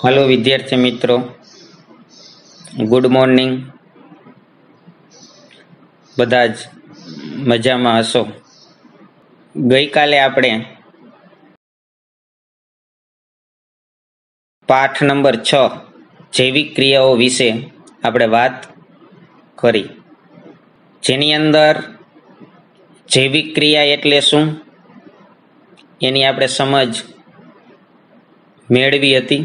Hello विद्यार्थी मित्रों, good morning. बधाज मजा में हशो। गई काले आपणे पाठ नंबर 6 जैविक क्रियाओं विषे आपणे बात करी, जेनी अंदर जैविक क्रिया एटले शुं एनी आपणे समज मेळवी हती।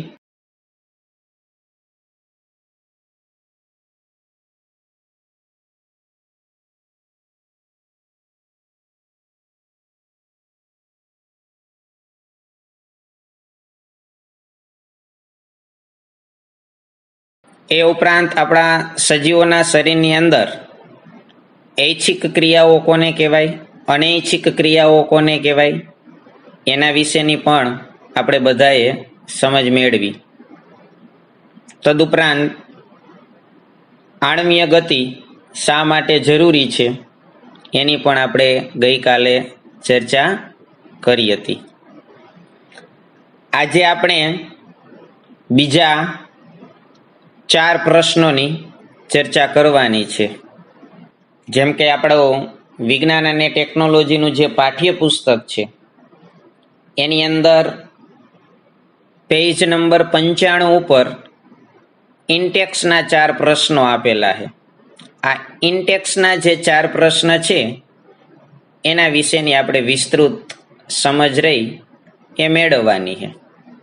ए उपरांत आपणा सजीवोना शरीरनी अंदर ऐच्छिक क्रियाओं कोने कहेवाय, अनैच्छिक क्रियाओं कोने कहेवाय, एना विशेनी पण आपणे बधाए समज मेळवी। तदुपरांत आणवीय गति शा माटे जरूरी छे एनी पण आपणे गई काले चर्चा करी हती। आजे आपणे बीजा 4 प्रश्नोनी चर्चा करवानी छे। जेम के आपणो विज्ञान अने टेक्नोलॉजीनुं जे पाठ्यपुस्तक छे एनी अंदर पेज नंबर 95 पर इंटेक्सना 4 प्रश्नों आपेला है। आ इंटेक्सना जे 4 प्रश्न छे एना विशेनी आपणे विस्तृत समज रही ए मेळववानी है।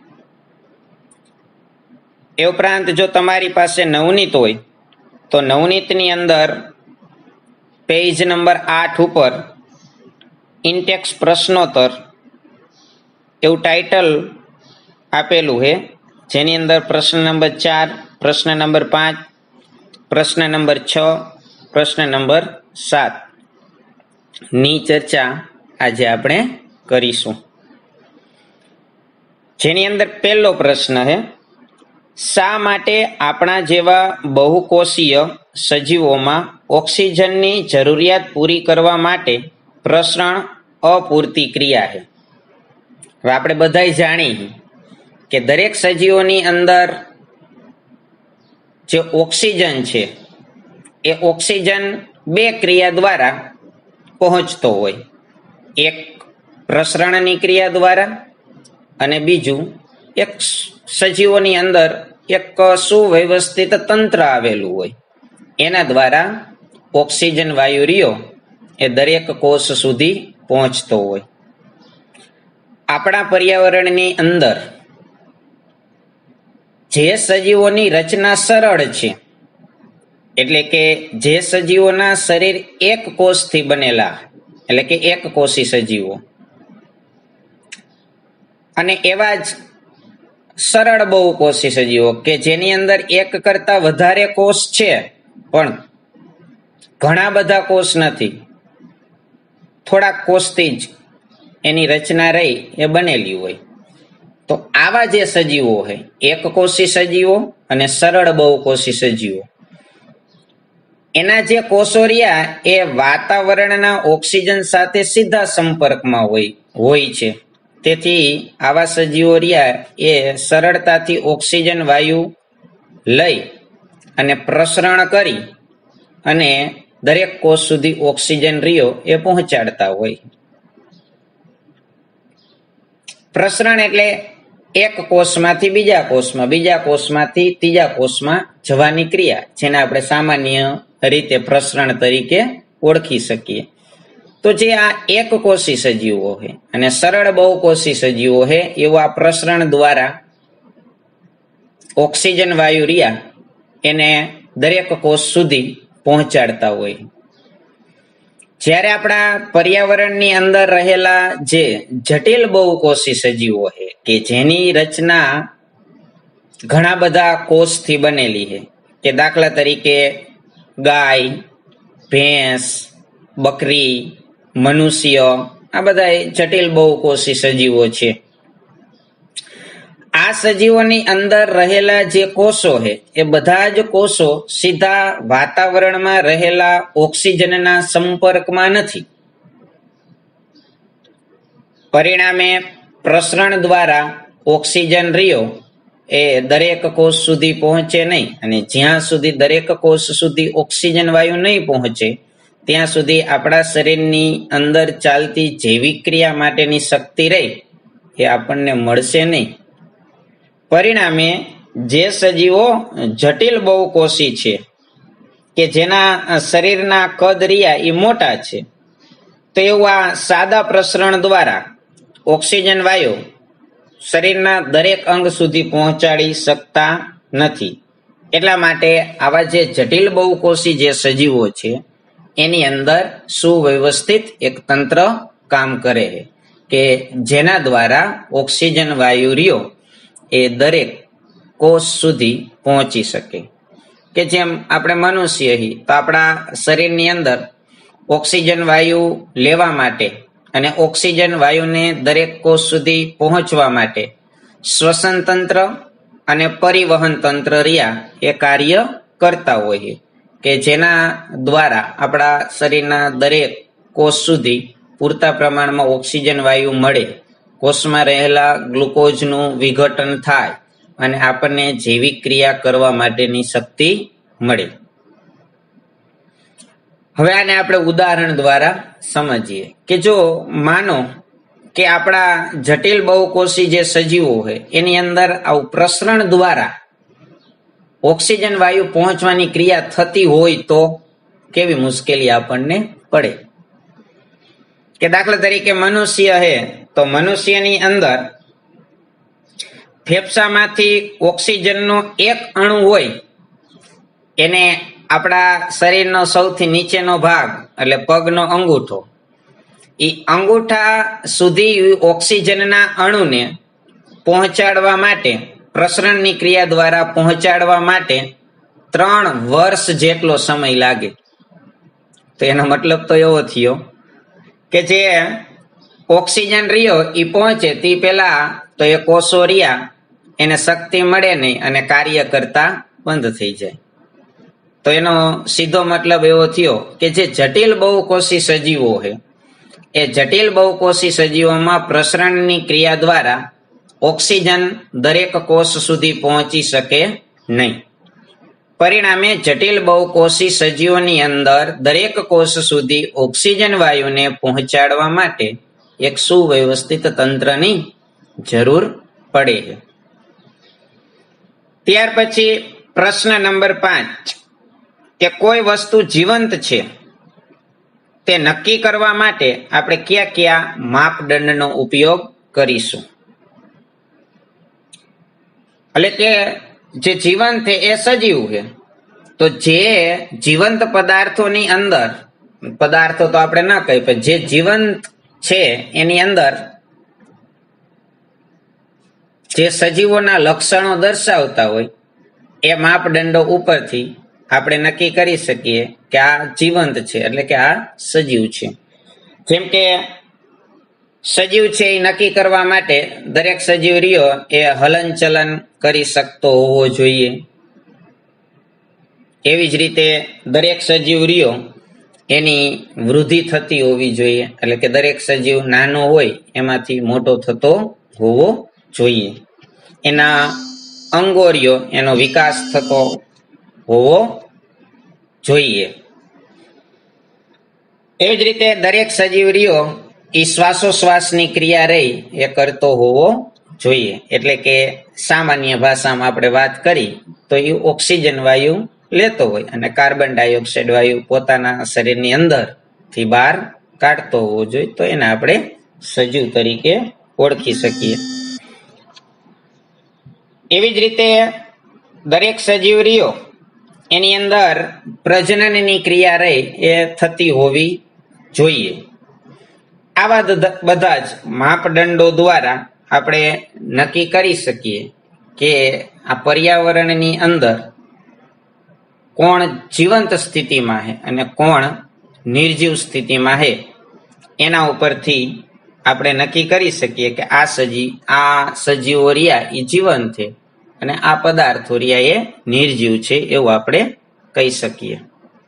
ए उपरांत जो तमारी पासे नवनीत होय तो नवनीतनी अंदर पेज नंबर 8 पर इंटेक्स प्रश्नोत्तर एवं टाइटल आपेलू है, जेनी अंदर प्रश्न नंबर 4, प्रश्न नंबर 5, प्रश्न नंबर 6, प्रश्न नंबर 7 नी चर्चा आज आपणे करीशुं। जेनी अंदर पहलो प्रश्न है, शा माटे आपणा जेवा बहुकोषीय सजीवोमां ऑक्सीजननी जरूरियात पूरी करवा माटे प्रसरण अपूरती क्रिया है। हवे आपणे बधाय जाणी के दरेक सजीवोनी अंदर जे ऑक्सीजन छे ए ऑक्सीजन 2 क्रिया द्वारा पहोंचतो होय, एक प्रसरणनी क्रिया द्वारा अने बीजू एक सजीवोनी अंदर एक सुव्यवस्थित तंत्र आवेलू होय एना द्वारा ऑक्सीजन वायु रियो ए दरेक कोष सुधी पहोंचतो होय। आपणा पर्यावरणनी अंदर जे सजीवोनी रचना सरळ छे एटले के जे सजीवोना शरीर एक कोषथी बनेला एटले के एक कोषी सजीवो अने एवा ज सरळ बहुकोषी सजीवो के जेनी अंदर एक करता वधारे कोष छे पण घणा बधा कोष नथी, थोड़ा कोषथी ज एनी रचना रही ए बनेली होय। तो आवा जे सजीवो है एक कोषी सजीवो अने सरळ बहुकोषी सजीवो एना जे कोषो रह्या ए वातावरणना ऑक्सीजन साथे सीधा संपर्कमां होय छे। तेथी आवा सजीवो रह्या ए सरळताथी ऑक्सीजन वायु लई अने प्रसरण करी अने दरेक कोष सुधी ऑक्सीजन रियो ए पहोंचाडता होय। प्रसरण एटले एक कोषमांथी बीजा कोषमां, बीजा कोषमांथी तीजा कोषमां जवानी क्रिया, जेने आपणे सामान्य रीते प्रसरण तरीके ओळखी सकीए। तो जे आ एक कोषी सजीवो है अने सरळ बहुकोषी सजीवो है एवा प्रसरण द्वारा ऑक्सीजन वायु रिया एने दरेक कोष सुधी पहोंचाडता होय। ज्यारे आपणा पर्यावरणनी अंदर रहेला जे जटिल बहुकोषी सजीवो है के जेनी रचना घणा बधा कोषथी बनेली है के दाखला तरीके गाय, भैंस, बकरी, मनुष्य आ बधा जटिल बहुकोषी सजीवो छे। आ सजीवोनी अंदर रहेला जे कोषो है ए बधा ज कोषो सीधा वातावरणमां रहेला ऑक्सीजनना संपर्कमां नथी। परिणामे प्रसरण द्वारा ऑक्सीजन रियो એ દરેક કોષ સુધી પહોંચે નહીં, અને જ્યાં સુધી દરેક કોષ સુધી ઓક્સિજન વાયુ નહીં પહોંચે ત્યાં સુધી આપણા શરીરની અંદર ચાલતી જૈવિક ક્રિયા માટેની શક્તિ રહી એ આપણને મળશે નહીં. પરિણામે જે સજીવો જટિલ બહુકોષી છે કે જેના શરીરના કદ રહ્યા એ મોટા છે, તો એવું આ સાદા પ્રસરણ દ્વારા ઓક્સિજન વાયુ શરીરના દરેક અંગ સુધી પહોંચાડી શકતા નથી. એટલા માટે આવા જે જટિલ બહુકોષી જે સજીવો છે એની અંદર સુવ્યવસ્થિત એક તંત્ર કામ કરે કે જેના દ્વારા ઓક્સિજન વાયુ રહ્યો એ દરેક કોષ સુધી પહોંચી શકે. કે જેમ આપણે મનુષ્ય તો આપણા શરીરની અંદર ઓક્સિજન વાયુ લેવા માટે અને ઓક્સિજન વાયુને દરેક કોષ સુધી પહોંચવા માટે શ્વસન તંત્ર અને પરિવહન તંત્ર રહ્યા એ કાર્ય કરતા હોય કે જેના દ્વારા આપણા શરીરના દરેક કોષ સુધી પૂરતા પ્રમાણમાં ઓક્સિજન વાયુ મળે, કોષમાં રહેલા ગ્લુકોઝનું વિઘટન થાય અને આપણને જૈવિક ક્રિયા કરવા માટેની શક્તિ મળે. હવે આને આપણે ઉદાહરણ દ્વારા સમજીએ કે જો માનો કે આપણા જટિલ બહુકોષી જે સજીવો હોય એની અંદર આવું પ્રસરણ દ્વારા ઓક્સિજન વાયુ પહોંચવાની ક્રિયા થતી હોય તો કેવી મુશ્કેલી આપણને પડે. કે દાખલા તરીકે મનુષ્ય હે તો મનુષ્યની અંદર ફેફસામાંથી ઓક્સિજનનો એક અણુ હોય એને આપણા શરીરનો સૌથી નીચેનો ભાગ એટલે પગનો અંગૂઠો, એ અંગૂઠા સુધી ઓક્સિજનના અણુને પહોંચાડવા માટે પ્રસરણની ક્રિયા દ્વારા પહોંચાડવા માટે 3 વર્ષ જેટલો સમય લાગે. તો એનો મતલબ તો એવો થયો કે જે ઓક્સિજન રહ્યો એ પહોંચે તે પહેલા તો એ કોષો રહ્યા એને શક્તિ મળે નહીં અને કાર્ય કરતા બંધ થઈ જાય. તો એનો સીધો મતલબ એવો થયો કે જે જટિલ બહુકોષી સજીવો છે એ જટિલ બહુકોષી સજીવોમાં પ્રસરણની ક્રિયા દ્વારા ઓક્સિજન દરેક કોષ સુધી પહોંચી શકે નહીં. પરિણામે જટિલ બહુકોષી સજીવોની અંદર દરેક કોષ સુધી ઓક્સિજન વાયુને પહોંચાડવા માટે એક સુવ્યવસ્થિત તંત્રની જરૂર પડે છે. ત્યાર પછી પ્રશ્ન નંબર 5 કે કોઈ વસ્તુ જીવંત છે તે નક્કી કરવા માટે આપણે કયા કયા માપદંડનો ઉપયોગ કરીશું. એટલે કે જે જીવંત છે એ સજીવ છે, તો જે જીવંત પદાર્થોની અંદર, પદાર્થો તો આપણે ના કહી પણ જે જીવંત છે એની અંદર જે સજીવોના લક્ષણો દર્શાવતા હોય એ માપદંડો ઉપરથી આપણે નક્કી કરી શકીએ કે આ જીવંત છે એટલે કે આ સજીવ છે. જેમ કે સજીવ છે એ નક્કી કરવા માટે દરેક સજીવ રહ્યો એ હલનચલન કરી શકતો હોવો જોઈએ. એવી જ રીતે દરેક સજીવ રહ્યો એની વૃદ્ધિ થતી હોવી જોઈએ, એટલે કે દરેક સજીવ નાનો હોય એમાંથી મોટો થતો હોવો જોઈએ. એના અંગો રહ્યો એનો વિકાસ થતો હોવો જોઈએ. એવી જ રીતે દરેક સજીવ રહ્યો એ શ્વાસોશ્વાસની ક્રિયા રહી એ કરતો હોવો જોઈએ. એટલે કે સામાન્ય ભાષામાં આપણે વાત કરી તો એ ઓક્સિજન વાયુ લેતો હોય અને કાર્બન ડાયોક્સાઇડ વાયુ પોતાના શરીરની અંદરથી બહાર કાઢતો હોવો જોઈએ, તો એને આપણે સજીવ તરીકે ઓળખી શકીએ. એવી જ રીતે દરેક સજીવ રહ્યો એની અંદર પ્રજનનની ક્રિયા રહી એ થતી હોવી જોઈએ. આવા બધા જ માપદંડો દ્વારા આપણે નક્કી કરી શકીએ કે આ પર્યાવરણની અંદર કોણ જીવંત સ્થિતિમાં છે અને કોણ નિર્જીવ સ્થિતિમાં છે. એના ઉપરથી આપણે નક્કી કરી શકીએ કે આ સજીવો રહ્યા એ જીવંત છે અને આ પદાર્થો રહ્યા એ નિર્જીવ છે એવું આપણે કહી શકીએ.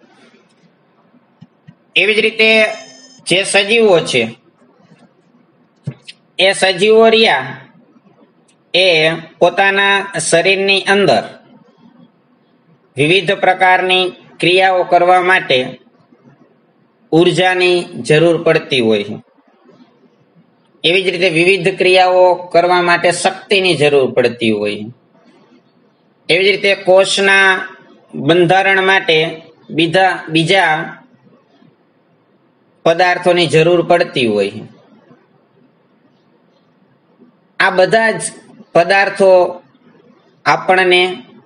એવી જ રીતે જે સજીવો છે એ સજીવો રહ્યા એ પોતાના શરીરની અંદર વિવિધ પ્રકારની ક્રિયાઓ કરવા માટે ઉર્જાની જરૂર પડતી હોય છે. એવી જ રીતે વિવિધ ક્રિયાઓ કરવા માટે શક્તિની જરૂર પડતી હોય. એવી જ રીતે કોષના બંધારણ માટે બીજા પદાર્થોની જરૂર પડતી હોય. આ બધા જ પદાર્થો આપણને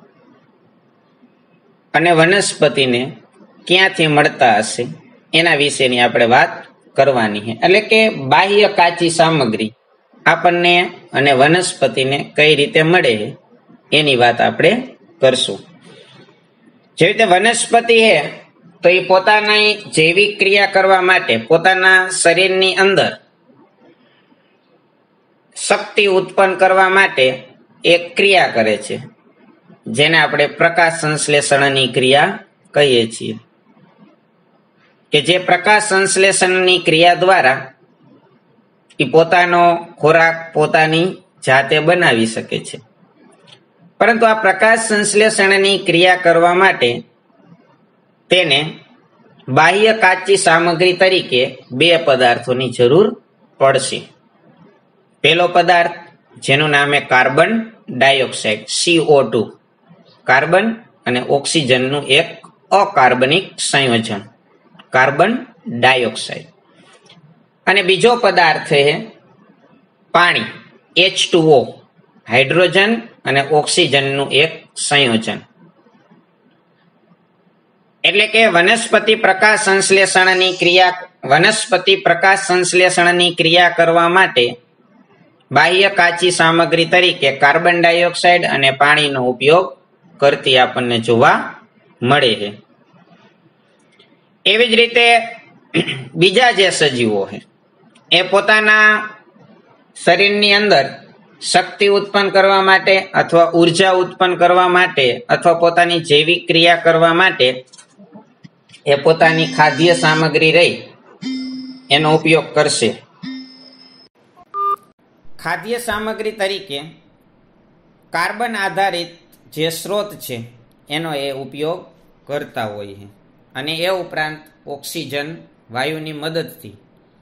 અને વનસ્પતિને ક્યાંથી મળતા હશે એના વિશેની આપણે વાત કરવાની છે. એટલે કે બાહ્ય કાચી સામગ્રી આપણને અને વનસ્પતિને કઈ રીતે મળે એની વાત આપણે કરશું. જેવી રીતે વનસ્પતિ છે તો એ પોતાની જૈવિક ક્રિયા કરવા માટે પોતાના શરીરની અંદર શક્તિ ઉત્પન્ન કરવા માટે એક ક્રિયા કરે છે, જેને આપણે પ્રકાશ સંશ્લેષણની ક્રિયા કહીએ છીએ. કે જે પ્રકાશ સંશ્લેષણની ક્રિયા દ્વારા એ પોતાનો ખોરાક પોતાની જાતે બનાવી શકે છે. પરંતુ આ પ્રકાશ સંશ્લેષણની ક્રિયા કરવા માટે તેને બાહ્ય કાચી સામગ્રી તરીકે બે પદાર્થોની જરૂર પડશે. પહેલો પદાર્થ જેનું નામ છે કાર્બન ડાયોક્સાઇડ, CO2, કાર્બન અને ઓક્સિજનનું એક અકાર્બનિક સંયોજન, કાર્બન ડાયોક્સાઇડ. અને બીજો પદાર્થ છે પાણી, H2O, હાઇડ્રોજન અને ઓક્સિજનનું એક સંયોજન. એટલે કે વનસ્પતિ પ્રકાશ સંશ્લેષણની ક્રિયા કરવા માટે બાહ્ય કાચી સામગ્રી તરીકે કાર્બન ડાયોક્સાઇડ અને પાણીનો ઉપયોગ કરતી આપણને જોવા મળે છે. એવી જ રીતે બીજા જે સજીવો છે એ પોતાના શરીરની અંદર શક્તિ ઉત્પન્ન કરવા માટે અથવા ઉર્જા ઉત્પન્ન કરવા માટે અથવા પોતાની જૈવિક ક્રિયા કરવા માટે એ પોતાની ખાદ્ય સામગ્રી રહી એનો ઉપયોગ કરશે. ખાદ્ય સામગ્રી તરીકે કાર્બન આધારિત જે સ્ત્રોત છે એનો એ ઉપયોગ કરતા હોય છે. અને એ ઉપરાંત ઓક્સિજન વાયુની મદદથી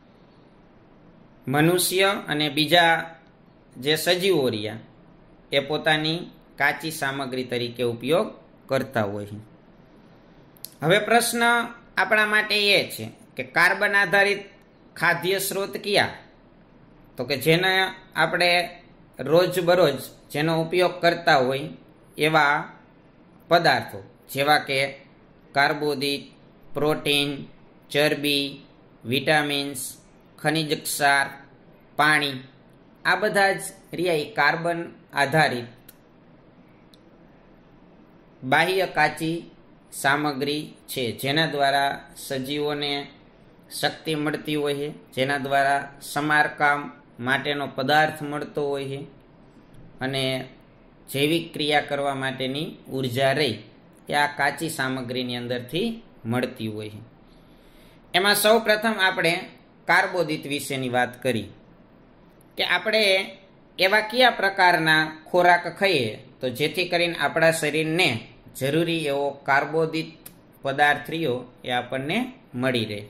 મનુષ્ય અને બીજા જે સજીવો રહ્યા એ પોતાની કાચી સામગ્રી તરીકે ઉપયોગ કરતા હોય છે. હવે પ્રશ્ન આપણા માટે એ છે કે કાર્બન આધારિત ખાદ્ય સ્ત્રોત કયા? તો કે જેને આપણે રોજબરોજ જેનો ઉપયોગ કરતા હોય એવા પદાર્થો જેવા કે કાર્બોદિત, પ્રોટીન, ચરબી, વિટામિન્સ, ખનિજ ક્ષાર, પાણી, આ બધા જ રહ્યા કાર્બન આધારિત બાહ્ય કાચી સામગ્રી છે, જેના દ્વારા સજીવોને શક્તિ મળતી હોય છે, જેના દ્વારા સમારકામ માટેનો પદાર્થ મળતો હોય છે અને જૈવિક ક્રિયા કરવા માટેની ઉર્જા રહી એ આ કાચી સામગ્રીની અંદરથી મળતી હોય છે. એમાં સૌ પ્રથમ આપણે કાર્બોદિત વિશેની વાત કરી કે આપણે એવા કયા પ્રકારના ખોરાક ખાઈએ તો જેથી કરીને આપણા શરીરને જરૂરી એવો કાર્બોદિત પદાર્થ રહ્યો એ આપણને મળી રહે.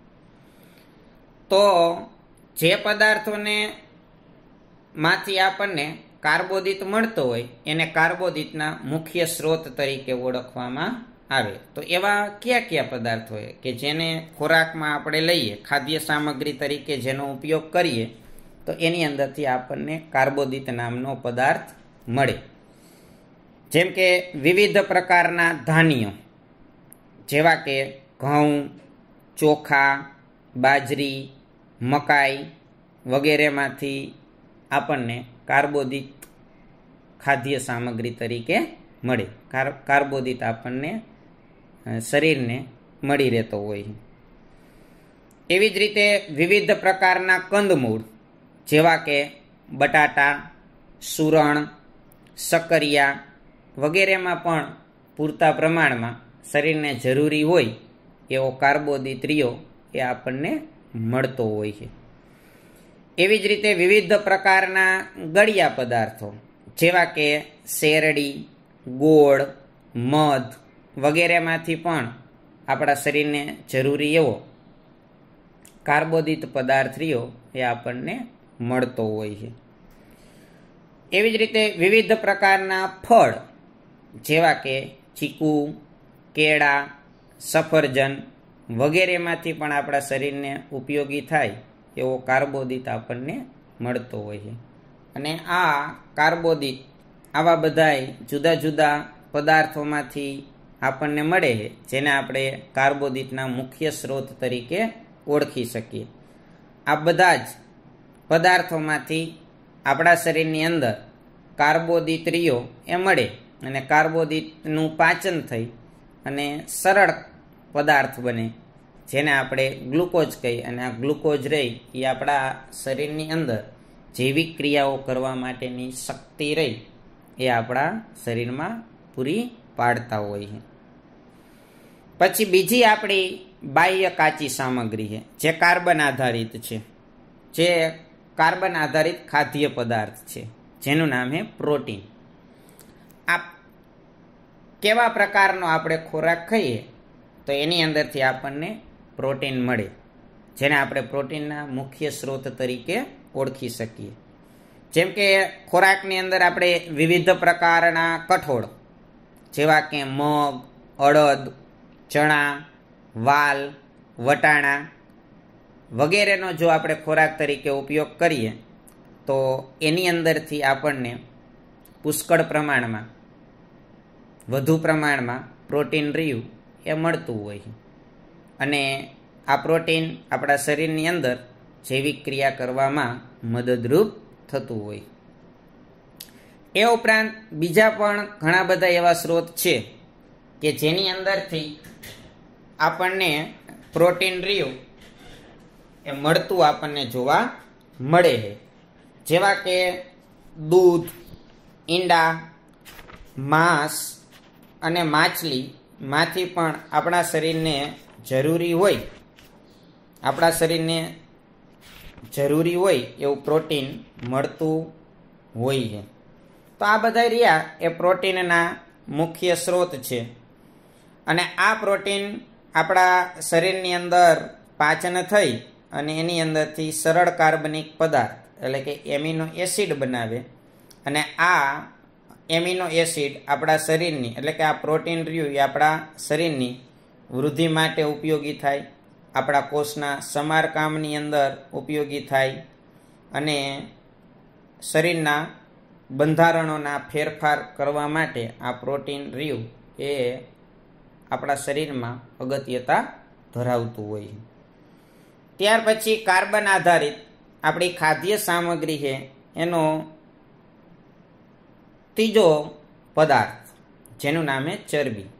તો જે પદાર્થોને માંથી આપણને કાર્બોદિત મળતો હોય એને કાર્બોદિતના મુખ્ય સ્ત્રોત તરીકે ઓળખવામાં આવે. તો એવા કયા કયા પદાર્થો હોય કે જેને ખોરાકમાં આપણે લઈએ, ખાદ્ય સામગ્રી તરીકે જેનો ઉપયોગ કરીએ તો એની અંદરથી આપણને કાર્બોદિત નામનો પદાર્થ મળે. જેમ કે વિવિધ પ્રકારના ધાન્યો જેવા કે ઘઉં, ચોખા, બાજરી, મકાઈ વગેરેમાંથી આપણને કાર્બોદિત ખાદ્ય સામગ્રી તરીકે મળે. કાર્બોદિત આપણને શરીરને મળી રહેતો હોય. એવી જ રીતે વિવિધ પ્રકારના કંદમૂળ જેવા કે બટાટા, સુરણ, શક્કરિયા વગેરેમાં પણ પૂરતા પ્રમાણમાં શરીરને જરૂરી હોય એવો કાર્બોદિત રહ્યો એ આપણને મળતો હોય છે. એવી જ રીતે વિવિધ પ્રકારના ગળ્યા પદાર્થો જેવા કે શેરડી, ગોળ, મધ વગેરેમાંથી પણ આપણા શરીરને જરૂરી એવો કાર્બોદિત પદાર્થ રહ્યો એ આપણને મળતો હોય છે. એવી જ રીતે વિવિધ પ્રકારના ફળ જેવા કે ચીકુ, કેળા, સફરજન વગેરેમાંથી પણ આપણા શરીરને ઉપયોગી થાય એવો કાર્બોદિત આપણને મળતો હોય છે. અને આ કાર્બોદિત આવા બધાય જુદા જુદા પદાર્થોમાંથી આપણને મળે છે, જેને આપણે કાર્બોદિતના મુખ્ય સ્ત્રોત તરીકે ઓળખી શકીએ. આ બધા જ પદાર્થોમાંથી આપણા શરીરની અંદર કાર્બોદિત રહ્યો એ મળે અને કાર્બોદિતનું પાચન થઈ અને સરળ પદાર્થ બને, જેને આપણે ગ્લુકોઝ કહીએ. અને આ ગ્લુકોઝ રહી એ આપણા શરીરની અંદર જૈવિક ક્રિયાઓ કરવા માટેની શક્તિ રહી એ આપણા શરીરમાં પૂરી પાડતા હોય છે. પછી બીજી આપણી બાહ્ય કાચી સામગ્રી છે જે કાર્બન આધારિત છે, જે કાર્બન આધારિત ખાદ્ય પદાર્થ છે, જેનું નામ છે પ્રોટીન. આ કેવા પ્રકારનો આપણે ખોરાક ખાઈએ તો એની અંદરથી આપણને પ્રોટીન મળે, જેને આપણે પ્રોટીનના મુખ્ય સ્ત્રોત તરીકે ઓળખી શકીએ. જેમ કે ખોરાકની અંદર આપણે વિવિધ પ્રકારના કઠોળ જેવા કે મગ, અડદ, ચણા, વાલ, વટાણા વગેરેનો જો આપણે ખોરાક તરીકે ઉપયોગ કરીએ તો એની અંદરથી આપણને પુષ્કળ પ્રમાણમાં, વધુ પ્રમાણમાં પ્રોટીન રહ્યું એ મળતું હોય. અને આ પ્રોટીન આપણા શરીરની અંદર જૈવિક ક્રિયા કરવામાં મદદરૂપ થતું હોય. એ ઉપરાંત બીજા પણ ઘણા બધા એવા સ્ત્રોત છે કે જેની અંદરથી આપણને પ્રોટીન રહ્યું એ મળતું આપણને જોવા મળે છે. જેવા કે દૂધ, ઈંડા, માંસ અને માછલીમાંથી પણ આપણા શરીરને જરૂરી હોય એવું પ્રોટીન મળતું હોય છે. તો આ બધા રહ્યા એ પ્રોટીનના મુખ્ય સ્ત્રોત છે. અને આ પ્રોટીન આપણા શરીરની અંદર પાચન થઈ અને એની અંદરથી સરળ કાર્બનિક પદાર્થ એટલે કે એમિનો એસિડ બનાવે. અને આ એમિનો એસિડ આપણા શરીરની એટલે કે આ પ્રોટીન રહ્યું એ આપણા શરીરની વૃદ્ધિ માટે ઉપયોગી થાય, આપણા કોષના સમારકામની અંદર ઉપયોગી થાય અને શરીરના બંધારણોના ફેરફાર કરવા માટે આ પ્રોટીન રહ્યું એ આપણા શરીરમાં અગત્યતા ધરાવતું હોય. ત્યાર પછી કાર્બન આધારિત આપણી ખાદ્ય સામગ્રી છે એનો ત્રીજો પદાર્થ જેનું નામ છે ચરબી.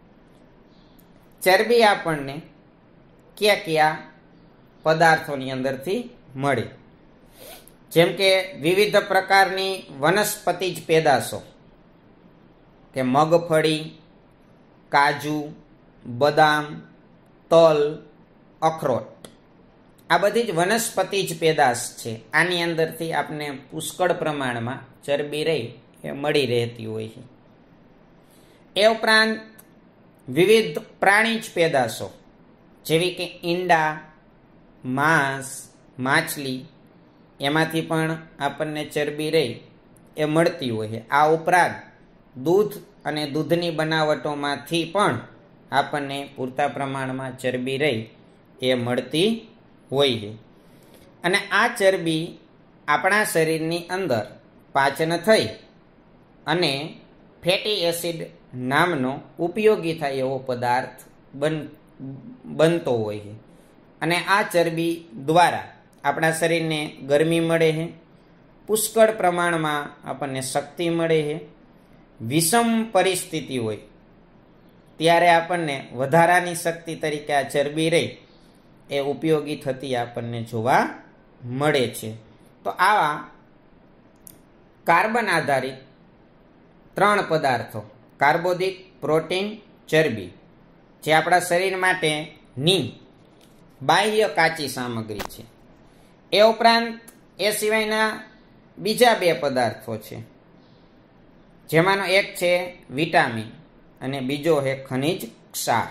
ચરબી આપણને કયા કયા પદાર્થોની અંદરથી મળે? જેમ કે વિવિધ પ્રકારની વનસ્પતિજ પેદાશો કે મગફળી, કાજુ, બદામ, તલ, અખરોટ, આ બધી જ વનસ્પતિજ પેદાશ છે. આની અંદરથી આપણે પુષ્કળ પ્રમાણમાં ચરબી રહી એ મળી રહેતી હોય છે. એ ઉપરાંત વિવિધ પ્રાણીજ પેદાશો જેવી કે ઈંડા, માંસ, માછલી, એમાંથી પણ આપણને ચરબી રહી એ મળતી હોય છે. આ ઉપરાંત દૂધ અને દૂધની બનાવટોમાંથી પણ આપણને પૂરતા પ્રમાણમાં ચરબી રહી એ મળતી હોય છે. અને આ ચરબી આપણા શરીરની અંદર પાચન થઈ અને ફેટી એસિડ નામનો ઉપયોગી થાય એવો પદાર્થ બનતો હોય છે. અને આ ચરબી દ્વારા આપણા શરીરને ગરમી મળે છે, પુષ્કળ પ્રમાણમાં આપણને શક્તિ મળે છે. વિષમ પરિસ્થિતિ હોય ત્યારે આપણને વધારાની શક્તિ તરીકે આ ચરબી રહી એ ઉપયોગી થતી આપણને જોવા મળે છે. તો આવા કાર્બન આધારિત 3 પદાર્થો કાર્બોદિત, પ્રોટીન, ચરબી જે આપણા શરીર માટેની બાહ્ય કાચી સામગ્રી છે. એ ઉપરાંત એ સિવાયના બીજા બે પદાર્થો છે, જેમાંનો એક છે વિટામિન અને બીજો છે ખનિજ ક્ષાર.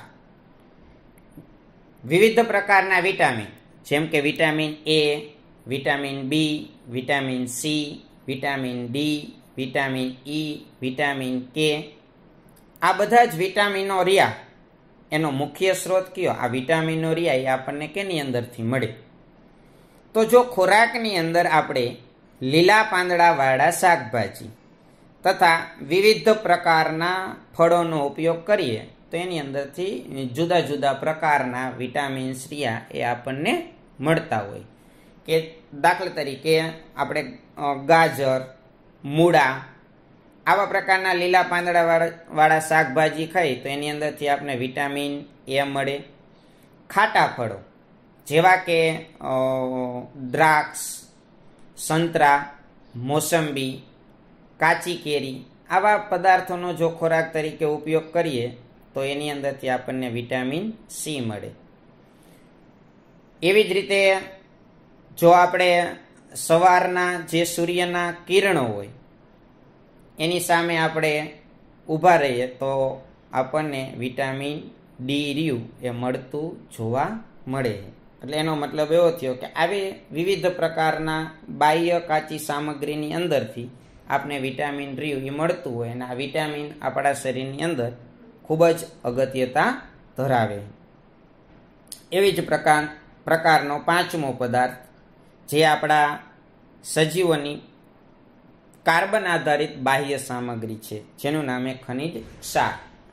વિવિધ પ્રકારના વિટામિન, જેમ કે vitamin A, vitamin B, vitamin C, vitamin D, vitamin E, vitamin K, આ બધા જ વિટામિનો રહ્યા. એનો મુખ્ય સ્ત્રોત કયો? આ વિટામિનો રહ્યા એ આપણને કેની અંદરથી મળે? તો જો ખોરાકની અંદર આપણે લીલા પાંદડાવાળા શાકભાજી તથા વિવિધ પ્રકારના ફળોનો ઉપયોગ કરીએ તો એની અંદરથી જુદા જુદા પ્રકારના વિટામિન્સ રહ્યા એ આપણને મળતા હોય. કે દાખલા તરીકે આપણે ગાજર, મૂળા, આવા પ્રકારના લીલા પાંદડાવાળા શાકભાજી ખાઈ તો એની અંદરથી આપણે વિટામિન એ મળે. ખાટા ફળો જેવા કે દ્રાક્ષ, સંતરા, મોસંબી, કાચી કેરી, આવા પદાર્થોનો જો ખોરાક તરીકે ઉપયોગ કરીએ તો એની અંદરથી આપણને વિટામિન સી મળે. એવી જ રીતે જો આપણે સવારના જે સૂર્યના કિરણો હોય એની સામે આપણે ઊભા રહીએ તો આપણને વિટામિન ડી રહ્યું એ મળતું જોવા મળે. એટલે એનો મતલબ એવો થયો કે આવી વિવિધ પ્રકારના બાહ્ય કાચી સામગ્રીની અંદરથી આપણે વિટામિન રહ્યું એ મળતું હોય અને આ વિટામિન આપણા શરીરની અંદર ખૂબ જ અગત્યતા ધરાવે. એવી જ પ્રકારનો પાંચમો પદાર્થ જે આપણા સજીવોની કાર્બન આધારિત બાહ્ય સામગ્રી છે, જેનું નામ છે ખનિજ ક્ષાર.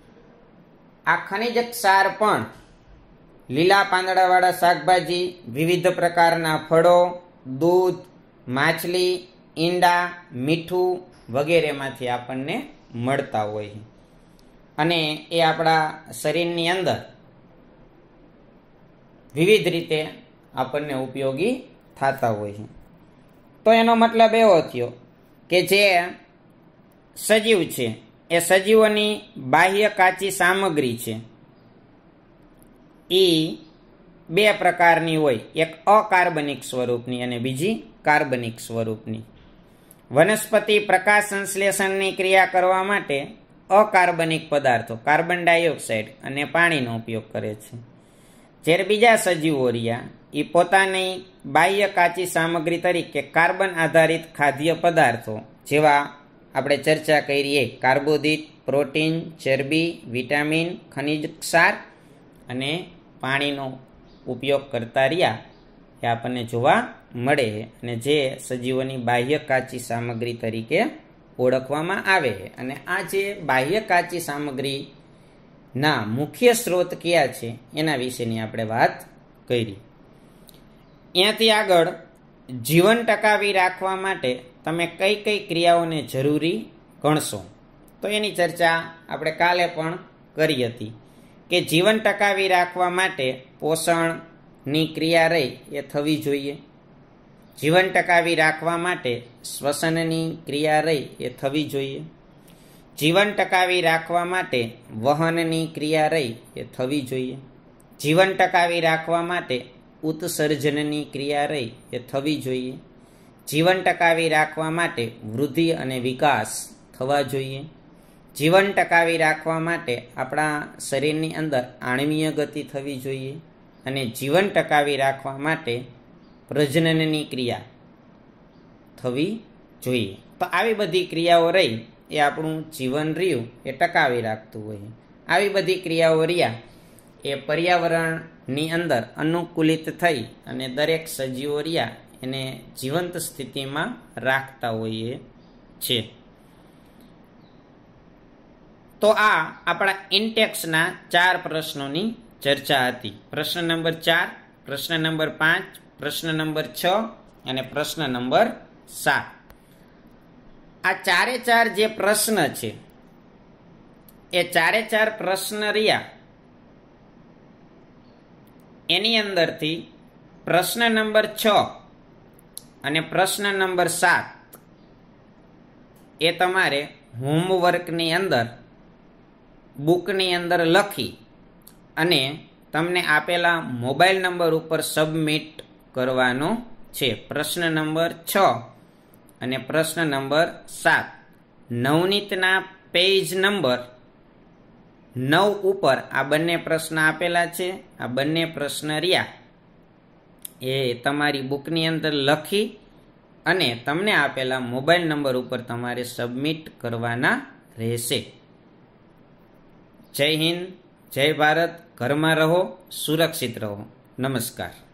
આ ખનિજ ક્ષાર પણ લીલા પાંદડાવાળા શાકભાજી, વિવિધ પ્રકારના ફળો, દૂધ, માછલી, ઈંડા, મીઠું વગેરેમાંથી આપણને મળતા હોય અને એ આપણા શરીરની અંદર વિવિધ રીતે આપણને ઉપયોગી થતા હોય છે. તો એનો મતલબ એવો થયો કે જે સજીવ છે એ સજીવોની બાહ્ય કાચી સામગ્રી છે એ બે પ્રકારની હોય, એક અકાર્બનિક સ્વરૂપની અને બીજી કાર્બનિક સ્વરૂપની. વનસ્પતિ પ્રકાશ સંશ્લેષણની ક્રિયા કરવા માટે અકાર્બનિક પદાર્થો કાર્બન ડાયોક્સાઇડ અને પાણીનો ઉપયોગ કરે છે, જ્યારે બીજા સજીવો રહ્યા એ પોતાની બાહ્ય કાચી સામગ્રી તરીકે કાર્બન આધારિત ખાદ્ય પદાર્થો જેવા આપણે ચર્ચા કરીએ કાર્બોદિત, પ્રોટીન, ચરબી, વિટામિન, ખનિજ ક્ષાર અને પાણીનો ઉપયોગ કરતા રહ્યા એ આપણને જોવા મળે અને જે સજીવોની બાહ્ય કાચી સામગ્રી તરીકે ઓળખવામાં આવે. અને આ જે બાહ્ય કાચી સામગ્રીના મુખ્ય સ્ત્રોત કયા છે એના વિશેની આપણે વાત કરી. ત્યાંથી આગળ જીવન ટકાવી રાખવા માટે તમે કઈ કઈ ક્રિયાઓને જરૂરી ગણશો તો એની ચર્ચા આપણે કાલે પણ કરી હતી કે જીવન ટકાવી રાખવા માટે પોષણની ક્રિયા રહી એ થવી જોઈએ, જીવન ટકાવી રાખવા માટે શ્વસનની ક્રિયા રહી એ થવી જોઈએ, જીવન ટકાવી રાખવા માટે વહનની ક્રિયા રહી એ થવી જોઈએ, જીવન ટકાવી રાખવા માટે ઉત્સર્જનની ક્રિયા રહી એ થવી જોઈએ, જીવન ટકાવી રાખવા માટે વૃદ્ધિ અને વિકાસ થવા જોઈએ, જીવન ટકાવી રાખવા માટે આપણા શરીરની અંદર આણ્વીય ગતિ થવી જોઈએ અને જીવન ટકાવી રાખવા માટે પ્રજનનની ક્રિયા થવી જોઈએ. તો આવી બધી ક્રિયાઓ રહી એ આપણું જીવન રહ્યું એ ટકાવી રાખતું હોય. આવી બધી ક્રિયાઓ રહ્યા એ પર્યાવરણની અંદર અનુકૂલિત થઈ અને દરેક સજીવો રહ્યા એને જીવંત સ્થિતિમાં રાખતા હોઈએ છે. તો આ આપણા ઇન્ટેક્સના 4 પ્રશ્નોની ચર્ચા હતી. પ્રશ્ન નંબર 4, પ્રશ્ન નંબર 5, પ્રશ્ન નંબર 6 અને પ્રશ્ન નંબર 7. આ 4 જે પ્રશ્ન છે એ 4 પ્રશ્ન રહ્યા એની અંદરથી પ્રશ્ન નંબર 6 અને પ્રશ્ન નંબર 7 એ તમારે હોમવર્કની અંદર બુકની અંદર લખી અને તમને આપેલા મોબાઈલ નંબર ઉપર સબમિટ કરવાનો છે પ્રશ્ન નંબર 6 અને પ્રશ્ન નંબર 7। નવનીતના પેજ નંબર 9 ઉપર આ બંને પ્રશ્ન આપેલા છે। આ બંને પ્રશ્ન રહ્યા એ તમારી બુકની અંદર લખી અને તમને આપેલા મોબાઈલ નંબર ઉપર તમારે સબમિટ કરવાના રહેશે। જય હિન્દ, જય ભારત, ઘરમાં રહો, સુરક્ષિત રહો, નમસ્કાર।